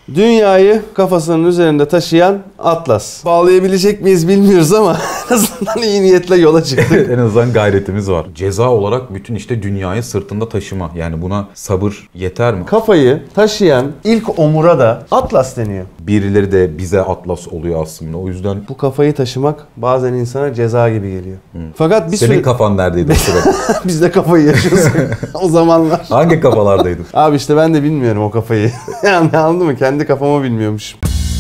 Dünyayı kafasının üzerinde taşıyan Atlas. Bağlayabilecek miyiz bilmiyoruz ama en azından iyi niyetle yola çıktık. En azından gayretimiz var. Ceza olarak bütün işte dünyayı sırtında taşıma. Yani buna sabır yeter mi? Kafayı taşıyan ilk omura da Atlas deniyor. Birileri de bize Atlas oluyor aslında. O yüzden Bu kafayı taşımak bazen insana ceza gibi geliyor. Fakat bir senin kafan neredeydi o sırada? Biz de kafayı yaşıyoruz o zamanlar. Hangi kafalardaydın? Abi işte ben de bilmiyorum o kafayı. Yani anladın mı? Kendi kafamı bilmiyormuşum.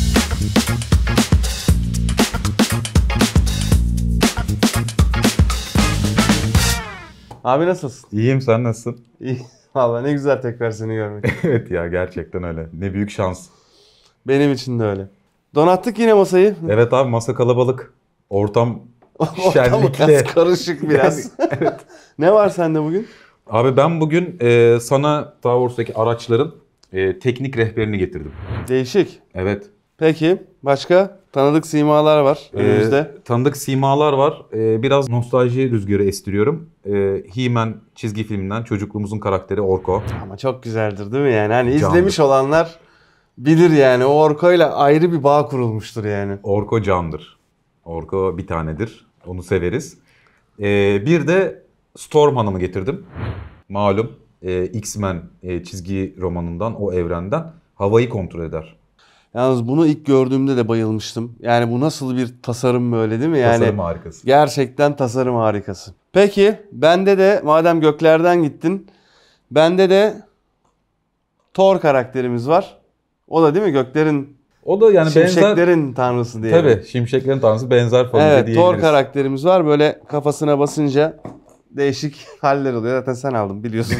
Abi nasılsın? İyiyim, sen nasılsın? İyi. Vallahi ne güzel tekrar seni görmek. Evet ya, gerçekten öyle. Ne büyük şans. Benim için de öyle. Donattık yine masayı. Evet abi, masa kalabalık. Ortam Ortam şenlikli. biraz karışık biraz. Evet. Ne var sende bugün? Abi ben bugün sana Star Wars'taki araçların teknik rehberini getirdim. Değişik. Evet. Peki başka? Tanıdık simalar var önümüzde. Tanıdık simalar var. Biraz nostalji rüzgarı estiriyorum. He-Man çizgi filminden çocukluğumuzun karakteri Orko. Ama çok güzeldir değil mi yani? Hani Candır. izlemiş olanlar bilir yani. O Orko'yla ayrı bir bağ kurulmuştur yani. Orko candır. Orko bir tanedir. Onu severiz. Bir de Storm Hanım'ı getirdim. Malum X-Men çizgi romanından, o evrenden havayı kontrol eder. Yalnız bunu ilk gördüğümde de bayılmıştım. Yani bu nasıl bir tasarım böyle değil mi? Yani Tasarım harikası. gerçekten tasarım harikası. Peki bende de madem göklerden gittin. Bende de Thor karakterimiz var. O da değil mi göklerin, O da yani benzer. şimşeklerin tanrısı diye. Tabii, şimşeklerin tanrısı, benzer familya Evet, diyebiliriz. Thor karakterimiz var. Böyle kafasına basınca değişik haller oluyor. Zaten sen aldın biliyorsun.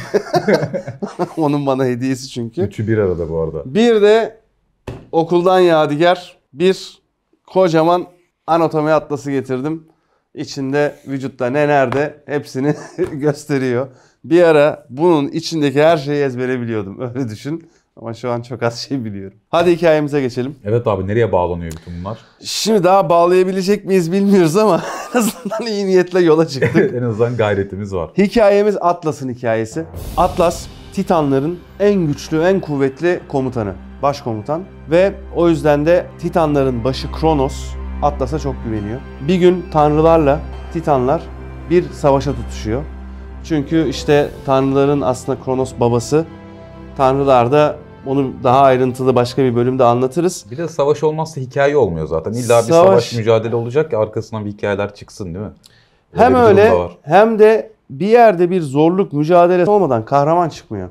Onun bana hediyesi çünkü. Üçü bir arada bu arada. Bir de okuldan yadigar bir kocaman anatomi atlası getirdim. İçinde vücutta ne nerede hepsini gösteriyor. Bir ara bunun içindeki her şeyi ezbere biliyordum. Öyle düşün. Ama şu an çok az şey biliyorum. Hadi hikayemize geçelim. Evet abi, nereye bağlanıyor bütün bunlar? Şimdi daha bağlayabilecek miyiz bilmiyoruz ama en azından iyi niyetle yola çıktık. En azından gayretimiz var. Hikayemiz Atlas'ın hikayesi. Atlas, Titanların en güçlü, en kuvvetli komutanı, başkomutan. Ve o yüzden de Titanların başı Kronos Atlas'a çok güveniyor. Bir gün tanrılarla Titanlar bir savaşa tutuşuyor. Çünkü işte tanrıların aslında Kronos babası. Tanrılar da onu daha ayrıntılı başka bir bölümde anlatırız. Bir de savaş olmazsa hikaye olmuyor zaten. İlla bir savaş mücadele olacak ki arkasından bir hikayeler çıksın, değil mi? Hem öyle hem de bir yerde bir zorluk, mücadele olmadan kahraman çıkmıyor.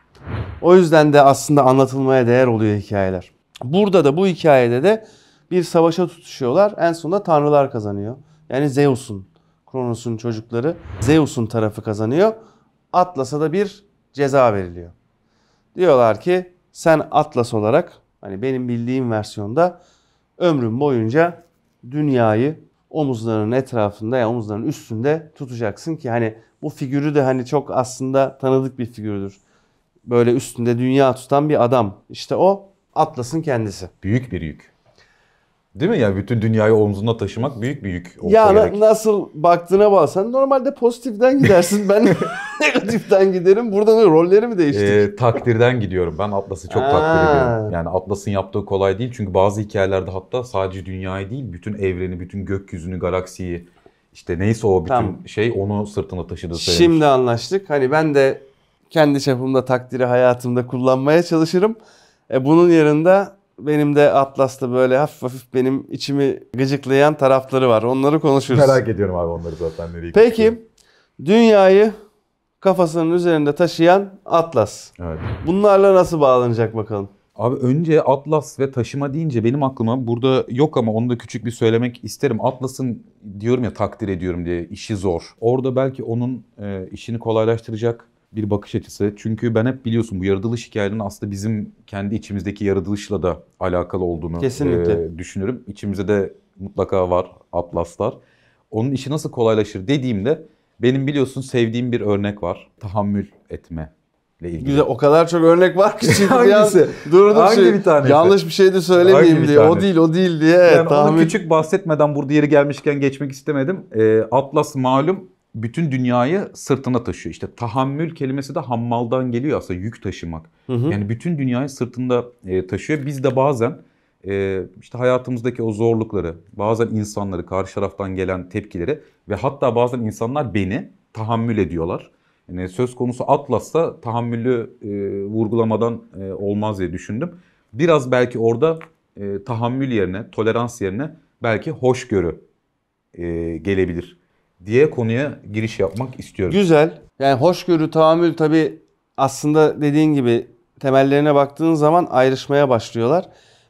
O yüzden de aslında anlatılmaya değer oluyor hikayeler. Burada da bu hikayede de bir savaşa tutuşuyorlar. En sonunda tanrılar kazanıyor. Yani Zeus'un, Kronos'un çocukları, Zeus'un tarafı kazanıyor. Atlas'a da bir ceza veriliyor. Diyorlar ki sen Atlas olarak, hani benim bildiğim versiyonda ömrün boyunca dünyayı omuzlarının etrafında, yani omuzlarının üstünde tutacaksın ki hani bu figürü de hani çok aslında tanıdık bir figürdür. Böyle üstünde dünya tutan bir adam. İşte o Atlas'ın kendisi. Büyük bir yük. Değil mi? Yani bütün dünyayı omzunda taşımak büyük bir yük olsa Ya gerek. nasıl baktığına bağlı. Normalde pozitiften gidersin. Ben negatiften giderim. Burada rolleri mi değiştik? Takdirden gidiyorum. Ben Atlas'ı çok takdir ediyorum. Yani Atlas'ın yaptığı kolay değil. Çünkü bazı hikayelerde hatta sadece dünyayı değil, bütün evreni, bütün gökyüzünü, galaksiyi, işte neyse o bütün şey onu sırtına taşıdığı söylemiş. Şimdi anlaştık. Hani ben de kendi çapımda takdiri hayatımda kullanmaya çalışırım. Bunun yanında benim de Atlas'ta böyle hafif hafif benim içimi gıcıklayan tarafları var. Onları konuşuruz. Merak ediyorum abi onları zaten. Peki, dünyayı kafasının üzerinde taşıyan Atlas. Evet. Bunlarla nasıl bağlanacak bakalım? Abi önce Atlas ve taşıma deyince benim aklıma burada yok ama onu da küçük bir söylemek isterim. Atlas'ın diyorum ya takdir ediyorum diye işi zor. Orada belki onun işini kolaylaştıracak bir bakış açısı. Çünkü ben hep biliyorsun bu yaratılış hikayelerinin aslında bizim kendi içimizdeki yaratılışla da alakalı olduğunu düşünürüm. İçimizde de mutlaka var Atlaslar. Onun işi nasıl kolaylaşır dediğimde benim biliyorsun sevdiğim bir örnek var. Tahammül etme ile ilgili. Güzel, o kadar çok örnek var ki şimdi Hangisi? durduk Hangi bir tanesi? yanlış bir şey de söylemeyeyim diye. O değil diye. Yani onu küçük bahsetmeden burada yeri gelmişken geçmek istemedim. Atlas malum bütün dünyayı sırtına taşıyor. İşte tahammül kelimesi de hammaldan geliyor aslında, yük taşımak. Yani bütün dünyayı sırtında taşıyor. Biz de bazen işte hayatımızdaki o zorlukları, bazen insanları, karşı taraftan gelen tepkileri ve hatta bazen insanlar beni tahammül ediyorlar. Yani söz konusu Atlas'ta tahammülü vurgulamadan olmaz diye düşündüm. Biraz belki orada tahammül yerine, tolerans yerine belki hoşgörü gelebilir diye konuya giriş yapmak istiyorum. Güzel. Yani hoşgörü, tahammül tabii aslında dediğin gibi temellerine baktığın zaman ayrışmaya başlıyorlar.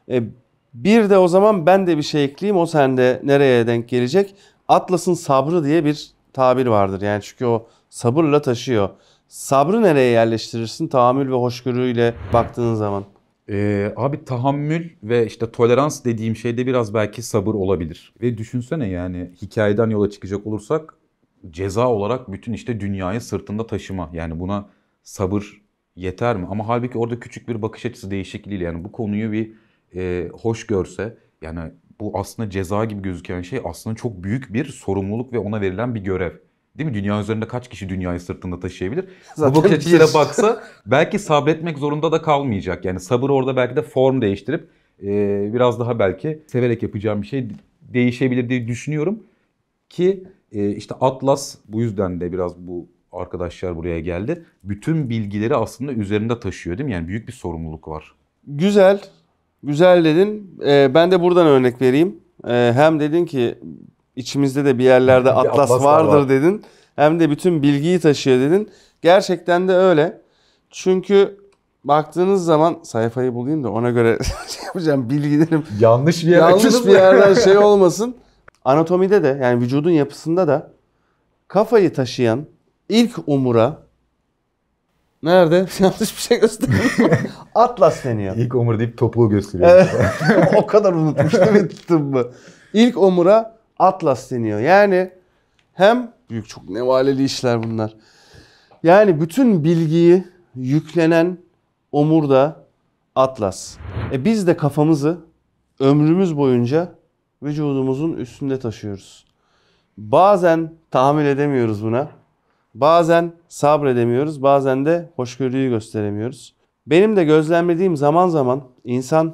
Bir de o zaman ben de bir şey ekleyeyim. O sende nereye denk gelecek? Atlas'ın sabrı diye bir tabir vardır. Yani çünkü o sabırla taşıyor. Sabrı nereye yerleştirirsin? Tahammül ve hoşgörüyle baktığın zaman. Abi tahammül ve işte tolerans dediğim şeyde biraz belki sabır olabilir. Ve düşünsene, yani hikayeden yola çıkacak olursak ceza olarak bütün işte dünyayı sırtında taşıma. Yani buna sabır yeter mi? Ama halbuki orada küçük bir bakış açısı değişikliğiyle, yani bu konuyu bir hoş görse, yani bu aslında ceza gibi gözüken şey aslında çok büyük bir sorumluluk ve ona verilen bir görev. Değil mi? Dünya üzerinde kaç kişi dünyayı sırtında taşıyabilir? Zaten Bu bakış açısıyla bir. baksa belki sabretmek zorunda da kalmayacak. Yani sabır orada belki de form değiştirip biraz daha belki severek yapacağım bir şey değişebilir diye düşünüyorum. Ki işte Atlas bu yüzden de biraz bu arkadaşlar buraya geldi. Bütün bilgileri aslında üzerinde taşıyor, değil mi? Yani büyük bir sorumluluk var. Güzel. Güzel dedin. Ben de buradan örnek vereyim. Hem dedin ki içimizde de bir yerlerde Atlas Atlaslar vardır var. dedin. Hem de bütün bilgiyi taşıyor dedin. Gerçekten de öyle. Çünkü baktığınız zaman sayfayı bulayım da ona göre şey yapacağım, bilgilerim Yanlış bir yanlış bir yerden şey olmasın. Anatomide de yani vücudun yapısında da kafayı taşıyan ilk omura nerede? Yanlış bir şey gösterdim. Atlas deniyor. İlk omur deyip topuğu gösteriyor. Evet. O kadar unutmuş değil mi tıbbı? İlk omura Atlas deniyor. Yani hem büyük, çok nevaleli işler bunlar. Yani bütün bilgiyi yüklenen omurda Atlas. Biz de kafamızı ömrümüz boyunca vücudumuzun üstünde taşıyoruz. Bazen tahammül edemiyoruz buna. Bazen sabredemiyoruz. Bazen de hoşgörüyü gösteremiyoruz. Benim de gözlemlediğim zaman zaman insan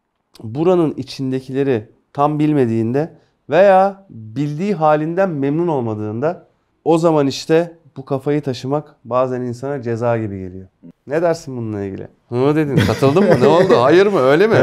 buranın içindekileri tam bilmediğinde veya bildiği halinden memnun olmadığında o zaman işte bu kafayı taşımak bazen insana ceza gibi geliyor. Ne dersin bununla ilgili? Hı dedin. Katıldın mı? Ne oldu? Hayır mı? Öyle mi?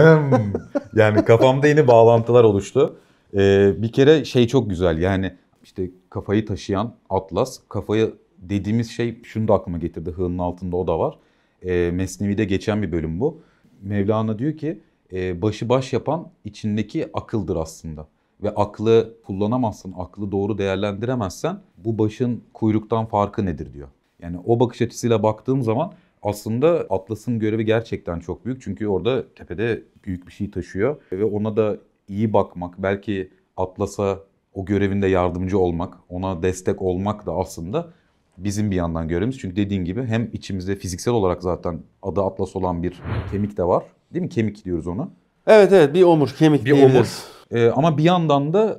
Yani kafamda yeni bağlantılar oluştu. Bir kere şey çok güzel, yani işte kafayı taşıyan Atlas. Kafayı dediğimiz şey, şunu da aklıma getirdi, H'nın altında o da var. Mesnevi'de geçen bir bölüm bu. Mevlana diyor ki başı baş yapan içindeki akıldır aslında. Ve aklı kullanamazsın, aklı doğru değerlendiremezsen bu başın kuyruktan farkı nedir diyor. Yani o bakış açısıyla baktığım zaman aslında Atlas'ın görevi gerçekten çok büyük. Çünkü orada tepede büyük bir şey taşıyor. Ve ona da iyi bakmak, belki Atlas'a o görevinde yardımcı olmak, ona destek olmak da aslında bizim bir yandan görevimiz. Çünkü dediğin gibi hem içimizde fiziksel olarak zaten adı Atlas olan bir kemik de var. Değil mi? Kemik diyoruz ona. Evet, bir omur, kemik Bir diyebiliriz. omur. Ama bir yandan da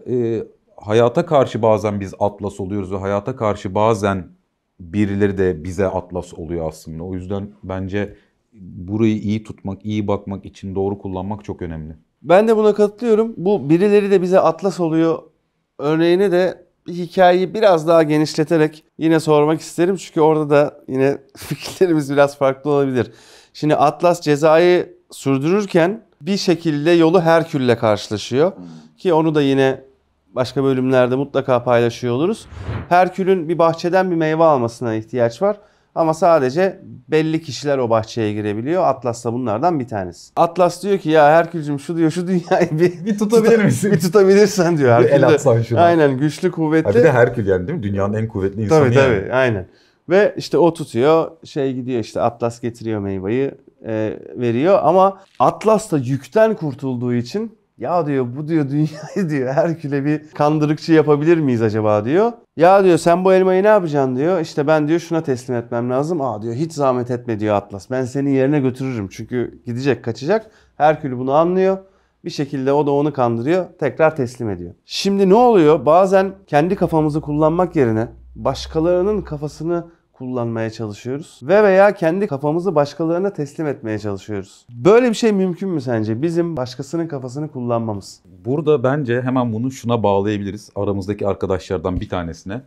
hayata karşı bazen biz Atlas oluyoruz ve hayata karşı bazen birileri de bize Atlas oluyor aslında. O yüzden bence burayı iyi tutmak, iyi bakmak için doğru kullanmak çok önemli. Ben de buna katılıyorum. Bu birileri de bize Atlas oluyor örneğini de bir hikayeyi biraz daha genişleterek yine sormak isterim. Çünkü orada da yine fikirlerimiz biraz farklı olabilir. Şimdi Atlas cezayı sürdürürken bir şekilde yolu Herkül'le karşılaşıyor. Ki onu da yine başka bölümlerde mutlaka paylaşıyor oluruz. Herkül'ün bir bahçeden bir meyve almasına ihtiyaç var. Ama sadece belli kişiler o bahçeye girebiliyor. Atlas da bunlardan bir tanesi. Atlas diyor ki ya Herkül'cüm şu diyor şu dünyayı bir tutabilir misin? Bir tutabilirsen diyor. Bir el atsan şuna. Aynen, güçlü kuvvetli. Ha bir de Herkül, yani değil mi? Dünyanın en kuvvetli insanı Tabii aynen. Ve işte o tutuyor, gidiyor işte Atlas getiriyor meyveyi, veriyor ama Atlas da yükten kurtulduğu için ya diyor bu diyor dünyayı diyor Herkül'e bir kandırıkçı yapabilir miyiz acaba diyor. Ya diyor sen bu elmayı ne yapacaksın diyor. İşte ben diyor şuna teslim etmem lazım. Diyor hiç zahmet etme diyor Atlas. Ben senin yerine götürürüm. Çünkü gidecek, kaçacak. Herkül bunu anlıyor. Bir şekilde o da onu kandırıyor. Tekrar teslim ediyor. Şimdi ne oluyor? Bazen kendi kafamızı kullanmak yerine başkalarının kafasını kullanmaya çalışıyoruz. Ve veya kendi kafamızı başkalarına teslim etmeye çalışıyoruz. Böyle bir şey mümkün mü sence? Bizim başkasının kafasını kullanmamız. Burada bence hemen bunu şuna bağlayabiliriz. Aramızdaki arkadaşlardan bir tanesine.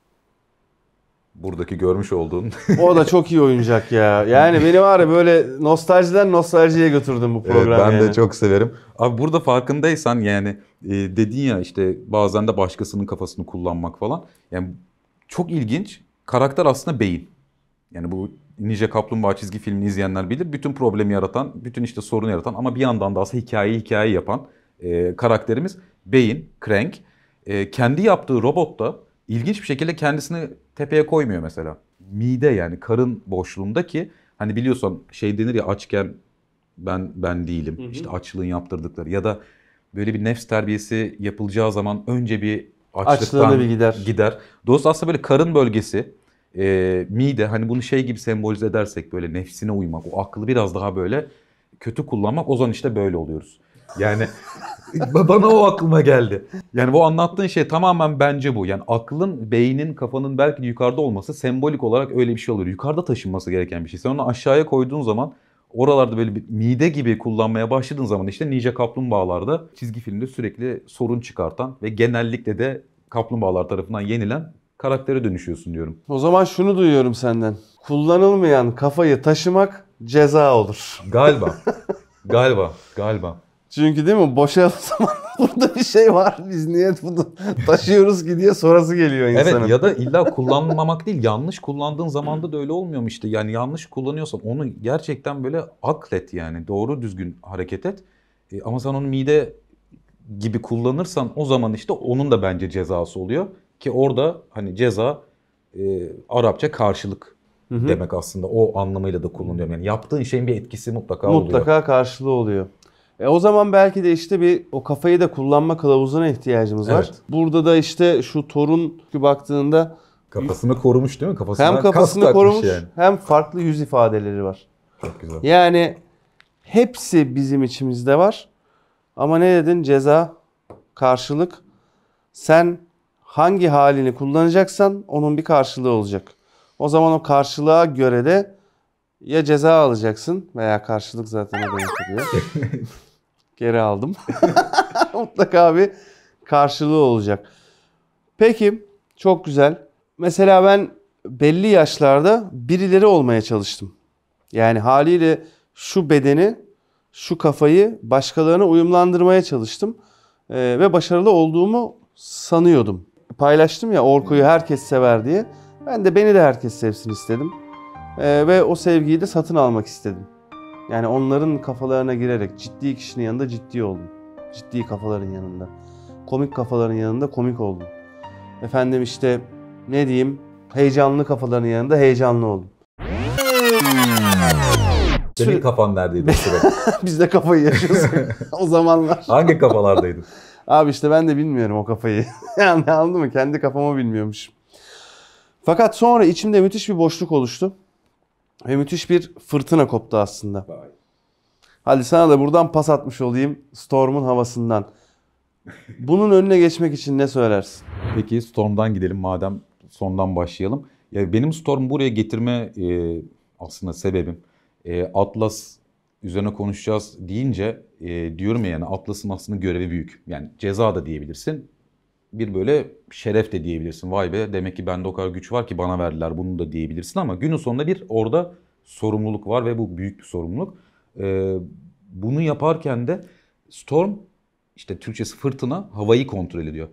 Buradaki görmüş olduğun. O da çok iyi oyuncak ya. Yani beni var ya böyle nostaljiden nostaljiye götürdüm bu program. Evet, ben yani. de çok severim. Abi burada farkındaysan yani dedin ya işte bazen de başkasının kafasını kullanmak falan. Yani çok ilginç. Karakter aslında beyin. Yani bu Ninja Kaplumbağa çizgi filmini izleyenler bilir. Bütün problemi yaratan, bütün işte sorunu yaratan ama bir yandan da aslında hikaye yapan karakterimiz beyin, Krang. Kendi yaptığı robot da ilginç bir şekilde kendisini tepeye koymuyor mesela. Mide yani karın boşluğunda ki hani biliyorsun şey denir ya açken ben değilim. İşte açlığın yaptırdıkları ya da böyle bir nefs terbiyesi yapılacağı zaman önce bir açlıktan Açlığına bir gider. Dolayısıyla aslında böyle karın bölgesi, mide hani bunu şey gibi sembolize edersek böyle nefsine uymak, o aklı biraz daha böyle kötü kullanmak o zaman işte böyle oluyoruz. Yani bana o aklıma geldi. Yani bu anlattığın şey tamamen bence bu. Yani aklın, beynin, kafanın belki de yukarıda olması sembolik olarak öyle bir şey oluyor. Yukarıda taşınması gereken bir şey. Sen onu aşağıya koyduğun zaman oralarda böyle bir mide gibi kullanmaya başladığın zaman işte Ninja Kaplumbağalarda çizgi filmde sürekli sorun çıkartan ve genellikle de kaplumbağalar tarafından yenilen karaktere dönüşüyorsun diyorum. O zaman şunu duyuyorum senden. Kullanılmayan kafayı taşımak ceza olur. Galiba. Çünkü değil mi? Boşa zaman burada bir şey var. Biz niye bunu taşıyoruz ki diye sorası geliyor insanın. Evet ya da illa kullanmamak değil, yanlış kullandığın zamanda da öyle olmuyor mu işte? Yani yanlış kullanıyorsan onu gerçekten böyle aklet yani doğru düzgün hareket et. Ama sen onu mide gibi kullanırsan o zaman işte onun da bence cezası oluyor. Ki orada hani ceza Arapça karşılık demek aslında o anlamıyla da kullanıyorum. Yani yaptığın şeyin bir etkisi mutlaka oluyor. Mutlaka karşılığı oluyor. O zaman belki de işte o kafayı da kullanma kılavuzuna ihtiyacımız var. Evet. Burada da işte şu torun baktığında Kafasını korumuş değil mi? hem kafasını korumuş yani. hem farklı yüz ifadeleri var. Çok güzel. Yani hepsi bizim içimizde var. Ama ne dedin? Ceza, karşılık. Sen hangi halini kullanacaksan onun bir karşılığı olacak. O zaman o karşılığa göre de ya ceza alacaksın veya karşılık zaten o demek oluyor. Geri aldım. Mutlaka bir karşılığı olacak. Peki, çok güzel. Mesela ben belli yaşlarda birileri olmaya çalıştım. Yani haliyle şu bedeni, şu kafayı başkalarına uyumlandırmaya çalıştım. Ve başarılı olduğumu sanıyordum. Paylaştım ya Orko'yu herkes sever diye. Ben de beni de herkes sevsin istedim. Ve o sevgiyi de satın almak istedim. Yani onların kafalarına girerek ciddi kişinin yanında ciddi oldum. Ciddi kafaların yanında. Komik kafaların yanında komik oldum. Efendim işte ne diyeyim, heyecanlı kafaların yanında heyecanlı oldum. Senin kafan neredeydi o sırada? Biz de kafayı yaşıyoruz o zamanlar. Hangi kafalardaydın? Abi işte ben de bilmiyorum o kafayı. Yani anladın mı? Kendi kafamı bilmiyormuş. Fakat sonra içimde müthiş bir boşluk oluştu. Ve müthiş bir fırtına koptu aslında. Hadi sana da buradan pas atmış olayım Storm'un havasından. Bunun önüne geçmek için ne söylersin? Peki Storm'dan gidelim madem sondan başlayalım. Ya benim Storm buraya getirme aslında sebebim Atlas üzerine konuşacağız deyince diyorum ya yani Atlas'ın aslında görevi büyük. Yani ceza da diyebilirsin. Bir böyle şeref de diyebilirsin. Vay be demek ki bende o kadar güç var ki bana verdiler bunu da diyebilirsin ama günün sonunda bir orada sorumluluk var ve bu büyük bir sorumluluk. Bunu yaparken de Storm işte Türkçesi fırtına havayı kontrol ediyor.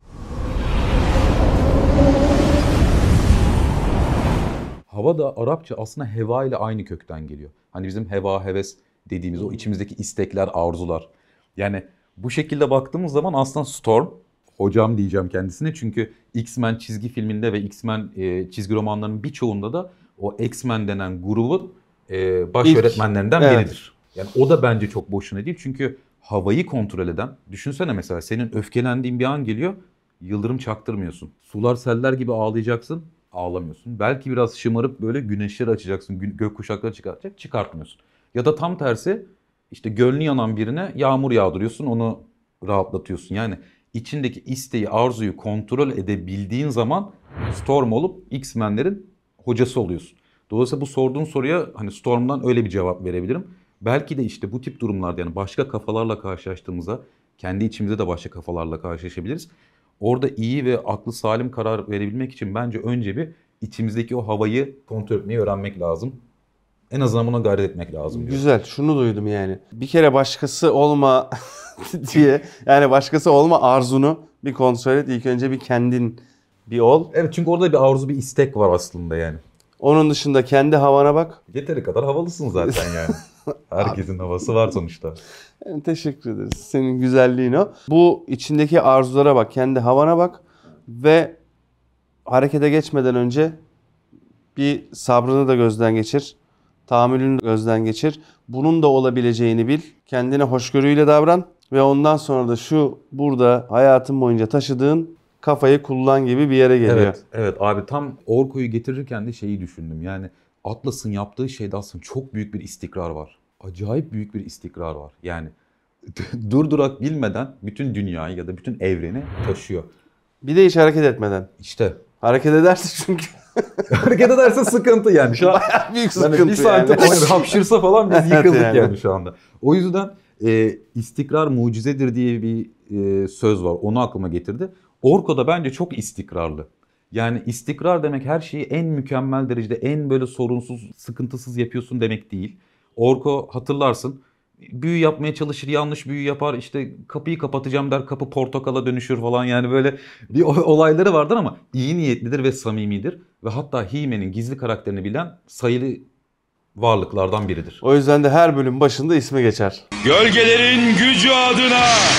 Hava da Arapça aslında heva ile aynı kökten geliyor. Hani bizim heva, heves dediğimiz o içimizdeki istekler, arzular. Yani bu şekilde baktığımız zaman aslında Storm, hocam diyeceğim kendisine çünkü X-Men çizgi filminde ve X-Men çizgi romanlarının birçoğunda da o X-Men denen grubun baş öğretmenlerinden biridir. Yani o da bence çok boşuna değil çünkü havayı kontrol eden, düşünsene mesela senin öfkelendiğin bir an geliyor, yıldırım çaktırmıyorsun. Sular seller gibi ağlayacaksın, ağlamıyorsun. Belki biraz şımarıp böyle güneşleri açacaksın, gökkuşakları çıkartacak, çıkartmıyorsun. Ya da tam tersi işte gönlü yanan birine yağmur yağdırıyorsun, onu rahatlatıyorsun. Yani içindeki isteği, arzuyu kontrol edebildiğin zaman Storm olup X-Men'lerin hocası oluyorsun. Dolayısıyla bu sorduğun soruya hani Storm'dan öyle bir cevap verebilirim. Belki de işte bu tip durumlarda yani başka kafalarla karşılaştığımızda kendi içimizde de başka kafalarla karşılaşabiliriz. Orada iyi ve aklı salim karar verebilmek için bence önce bir içimizdeki o havayı kontrol etmeyi öğrenmek lazım. En azından buna gayret etmek lazım diyorum. Güzel. Şunu duydum yani. Bir kere başkası olma diye, yani başkası olma arzunu bir kontrol et. İlk önce bir kendin bir ol. Evet, çünkü orada bir arzu, bir istek var aslında yani. Onun dışında kendi havana bak. Yeteri kadar havalısın zaten yani. Herkesin havası var sonuçta. Yani teşekkür ederiz. Senin güzelliğin o. Bu içindeki arzulara bak, kendi havana bak ve harekete geçmeden önce bir sabrını da gözden geçir. Tahammülünü de gözden geçir. Bunun da olabileceğini bil. Kendine hoşgörüyle davran ve ondan sonra da şu burada hayatın boyunca taşıdığın kafayı kullan gibi bir yere geliyor. Evet abi, tam Orko'yu getirirken de şeyi düşündüm. Yani Atlas'ın yaptığı şeyde aslında çok büyük bir istikrar var. Acayip büyük bir istikrar var. Yani durdurak bilmeden bütün dünyayı ya da bütün evreni taşıyor. Bir de hiç hareket etmeden. İşte Hareket ederse çünkü hareket ederse sıkıntı yani. Şu an büyük yani sıkıntı bir santim yani. hapşırsa falan biz Evet yıkıldık yani. yani şu anda. O yüzden istikrar mucizedir diye bir söz var. Onu aklıma getirdi. Orko da bence çok istikrarlı. Yani istikrar demek her şeyi en mükemmel derecede, en böyle sorunsuz, sıkıntısız yapıyorsun demek değil. Orko hatırlarsın, büyü yapmaya çalışır, yanlış büyü yapar, işte kapıyı kapatacağım der, kapı portakala dönüşür falan, yani böyle bir olayları vardır ama iyi niyetlidir ve samimidir. Ve hatta He-Man'in gizli karakterini bilen sayılı varlıklardan biridir. O yüzden de her bölüm başında ismi geçer. Gölgelerin gücü adına.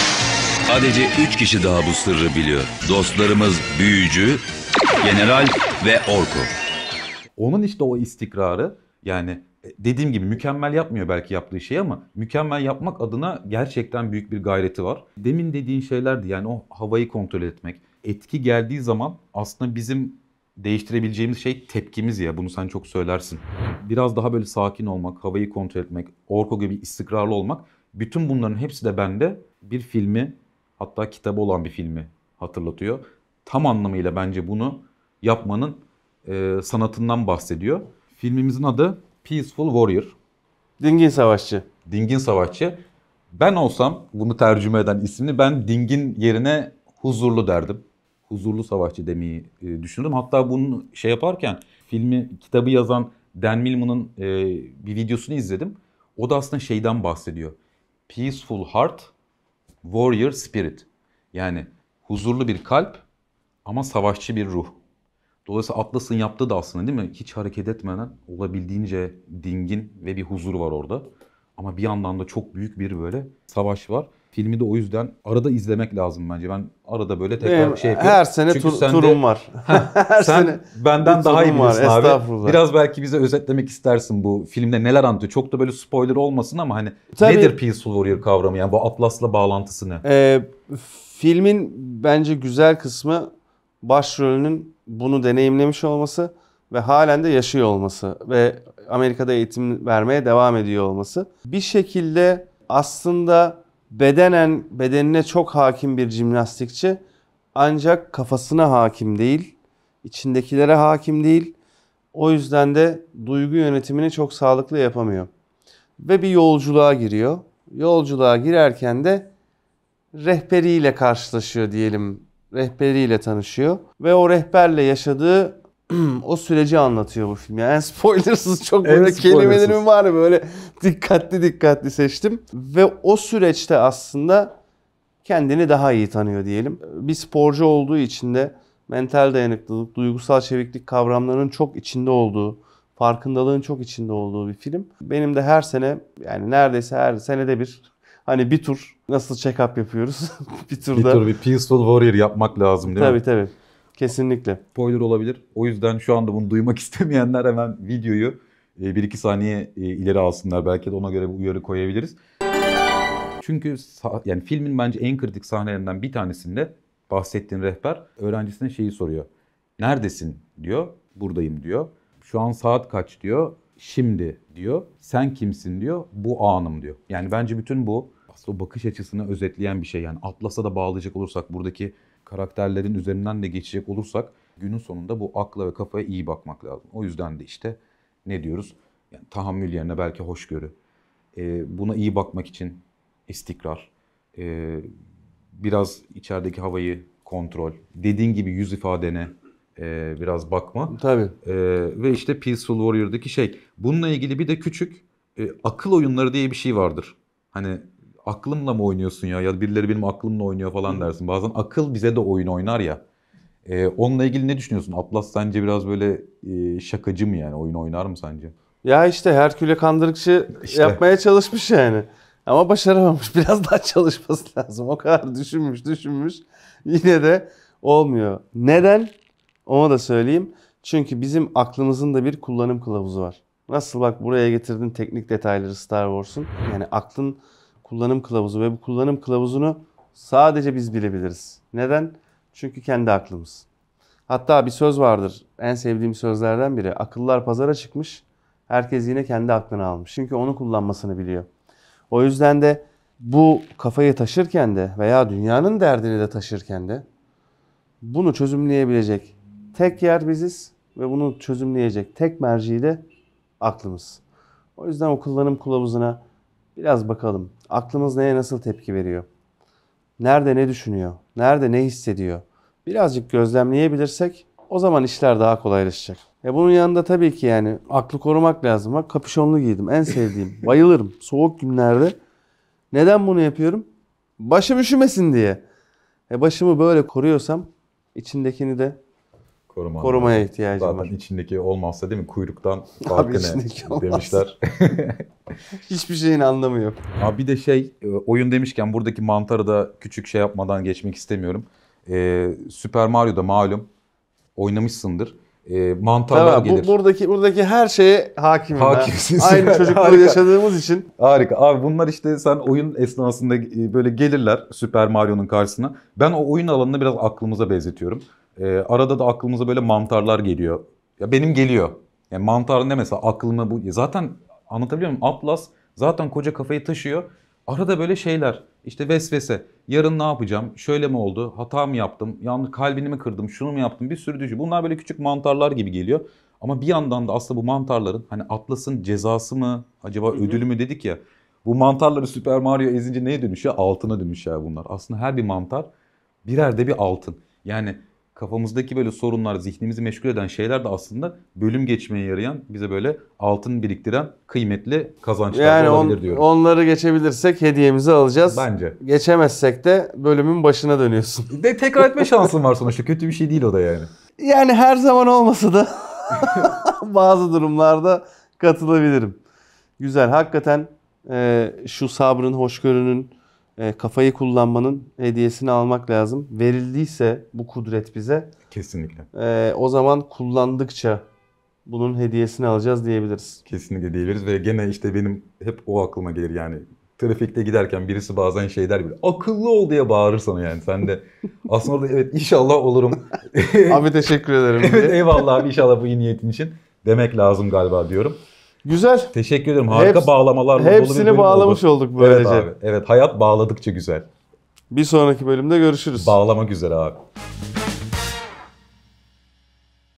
Sadece 3 kişi daha bu sırrı biliyor. Dostlarımız Büyücü, General ve Orko. Onun işte o istikrarı, yani dediğim gibi mükemmel yapmıyor belki yaptığı şeyi ama mükemmel yapmak adına gerçekten büyük bir gayreti var. Demin dediğin şeylerdi, yani o havayı kontrol etmek. Etki geldiği zaman aslında bizim değiştirebileceğimiz şey tepkimiz ya, bunu sen çok söylersin. Biraz daha böyle sakin olmak, havayı kontrol etmek, Orko gibi istikrarlı olmak, bütün bunların hepsi de bende bir filmi, hatta kitabı olan bir filmi hatırlatıyor. Tam anlamıyla bence bunu yapmanın sanatından bahsediyor. Filmimizin adı Peaceful Warrior. Dingin Savaşçı. Dingin Savaşçı. Ben olsam bunu tercüme eden ismini ben dingin yerine huzurlu derdim. Huzurlu savaşçı demeyi düşünürüm. Hatta bunu şey yaparken filmi, kitabı yazan Dan Millman'ın bir videosunu izledim. O da aslında şeyden bahsediyor. Peaceful Heart, Warrior Spirit. Yani huzurlu bir kalp ama savaşçı bir ruh. Dolayısıyla Atlas'ın yaptığı da aslında, değil mi? Hiç hareket etmeden olabildiğince dingin ve bir huzur var orada. Ama bir yandan da çok büyük bir böyle savaş var. Filmi de o yüzden arada izlemek lazım bence. Ben arada böyle tekrar Benim şey yapıyorum. her sene Çünkü sen de- turum var. Her Sen sene benden bir daha iyi turum var, biliyorsun abi. estağfurullah. Biraz belki bize özetlemek istersin, bu filmde neler anlatıyor. Çok da böyle spoiler olmasın ama hani Tabii. nedir Peaceful Warrior kavramı, yani bu Atlas'la bağlantısı ne? Filmin bence güzel kısmı başrolünün bunu deneyimlemiş olması ve halen de yaşıyor olması ve Amerika'da eğitim vermeye devam ediyor olması. Bir şekilde aslında bedenine çok hakim bir jimnastikçi, ancak kafasına hakim değil, içindekilere hakim değil. O yüzden de duygu yönetimini çok sağlıklı yapamıyor. Ve bir yolculuğa giriyor. Yolculuğa girerken de rehberiyle karşılaşıyor diyelim. Rehberiyle tanışıyor. Ve o rehberle yaşadığı o süreci anlatıyor bu film. Yani spoilersız çok böyle Evet, spoilersız. kelimelerim var, böyle dikkatli seçtim. Ve o süreçte aslında kendini daha iyi tanıyor diyelim. Bir sporcu olduğu için de mental dayanıklılık, duygusal çeviklik kavramlarının çok içinde olduğu, farkındalığın çok içinde olduğu bir film. Benim de her sene, yani neredeyse her senede bir, hani bir tur nasıl check-up yapıyoruz bir Bir turda. tür bir Peaceful Warrior yapmak lazım, değil mi? Tabii. Kesinlikle. Spoiler olabilir. O yüzden şu anda bunu duymak istemeyenler hemen videoyu 1-2 saniye ileri alsınlar. Belki de ona göre bir uyarı koyabiliriz. Çünkü yani filmin bence en kritik sahnelerinden bir tanesinde bahsettiğin rehber öğrencisine şeyi soruyor. Neredesin diyor. Buradayım diyor. Şu an saat kaç diyor. Şimdi diyor. Sen kimsin diyor. Bu anım diyor. Yani bence bütün bu aslında o bakış açısını özetleyen bir şey. Yani Atlas'a da bağlayacak olursak, buradaki karakterlerin üzerinden de geçecek olursak Günün sonunda bu akla ve kafaya iyi bakmak lazım. O yüzden de işte ne diyoruz? Yani tahammül yerine belki hoşgörü. Buna iyi bakmak için istikrar. Biraz içerideki havayı kontrol. Dediğin gibi yüz ifadene biraz bakma. Tabii. Ve işte Peaceful Warrior'daki şey. Bununla ilgili bir de küçük akıl oyunları diye bir şey vardır. Hani aklımla mı oynuyorsun ya? Ya birileri benim aklımla oynuyor falan dersin. Bazen akıl bize de oyun oynar ya. Onunla ilgili ne düşünüyorsun? Atlas sence biraz böyle şakacı mı yani? Oyun oynar mı sence? Ya işte Herkül'e kandırıkçı yapmaya çalışmış yani. Ama başaramamış. Biraz daha çalışması lazım. O kadar düşünmüş. Yine de olmuyor. Neden? Onu da söyleyeyim. Çünkü bizim aklımızın da bir kullanım kılavuzu var. Nasıl bak buraya getirdin teknik detayları Star Wars'un. Yani aklın kullanım kılavuzu ve bu kullanım kılavuzunu sadece biz bilebiliriz. Neden? Çünkü kendi aklımız. Hatta bir söz vardır. En sevdiğim sözlerden biri. Akıllar pazara çıkmış. Herkes yine kendi aklını almış. Çünkü onu kullanmasını biliyor. O yüzden de bu kafayı taşırken de veya dünyanın derdini de taşırken de bunu çözümleyebilecek tek yer biziz ve bunu çözümleyecek tek merci de aklımız. O yüzden o kullanım kılavuzuna biraz bakalım. Aklımız neye nasıl tepki veriyor? Nerede ne düşünüyor? Nerede ne hissediyor? Birazcık gözlemleyebilirsek o zaman işler daha kolaylaşacak. Bunun yanında tabii ki yani aklı korumak lazım. Bak kapüşonlu giydim. En sevdiğim. Bayılırım. Soğuk günlerde. Neden bunu yapıyorum? Başım üşümesin diye. Başımı böyle koruyorsam içindekini de korumaya ihtiyacım Zaten var. içindeki olmazsa değil mi? Kuyruktan farkı ne içindeki olmazsa. demişler. Hiçbir şeyin anlamı yok. Abi bir de oyun demişken buradaki mantarı da küçük şey yapmadan geçmek istemiyorum. Super Mario'da malum oynamışsındır. Mantarlar Tamam, gelir. buradaki her şeye hakimim. Hakimsin. Aynı çocukluğu Harika. yaşadığımız için. Harika. Abi bunlar işte sen oyun esnasında böyle gelirler Super Mario'nun karşısına. Ben o oyun alanını biraz aklımıza benzetiyorum. Arada da aklımıza böyle mantarlar geliyor. Ya benim geliyor. Yani mantar ne mesela aklıma bu. Zaten anlatabiliyor muyum? Atlas zaten koca kafayı taşıyor. Arada böyle şeyler işte vesvese. Yarın ne yapacağım? Şöyle mi oldu? Hata mı yaptım? Yanlış kalbini mi kırdım? Şunu mu yaptım? Bir sürü düşün. Bunlar böyle küçük mantarlar gibi geliyor. Ama bir yandan da aslında bu mantarların hani Atlas'ın cezası mı? Acaba ödülü mü dedik ya. Bu mantarları Super Mario ezince neye dönüşüyor? Altına dönüşüyor bunlar. Aslında her bir mantar birer de bir altın. Yani kafamızdaki böyle sorunlar, zihnimizi meşgul eden şeyler de aslında bölüm geçmeye yarayan, bize böyle altın biriktiren kıymetli kazançlar Yani olabilir diyorum. onları geçebilirsek hediyemizi alacağız. Bence. Geçemezsek de bölümün başına dönüyorsun. De tekrar etme şansın var sonuçta. Kötü bir şey değil o da yani. Yani her zaman olmasa da bazı durumlarda katılabilirim. Güzel. Hakikaten şu sabrın, hoşgörünün, kafayı kullanmanın hediyesini almak lazım. Verildiyse bu kudret bize Kesinlikle. o zaman kullandıkça bunun hediyesini alacağız diyebiliriz. Kesinlikle diyebiliriz ve gene işte benim hep o aklıma gelir yani. Trafikte giderken birisi bazen şey der bile. Akıllı ol diye bağırır sana yani. Sen de aslında orada evet inşallah olurum. Abi teşekkür ederim. Evet eyvallah abi inşallah bu iyi niyetin için demek lazım galiba diyorum. Güzel. Teşekkür ederim. Harika bağlamalarla dolu bir Hepsini bölüm bağlamış oldu. olduk böylece. Evet abi. Evet hayat bağladıkça güzel. Bir sonraki bölümde görüşürüz. Bağlamak üzere abi.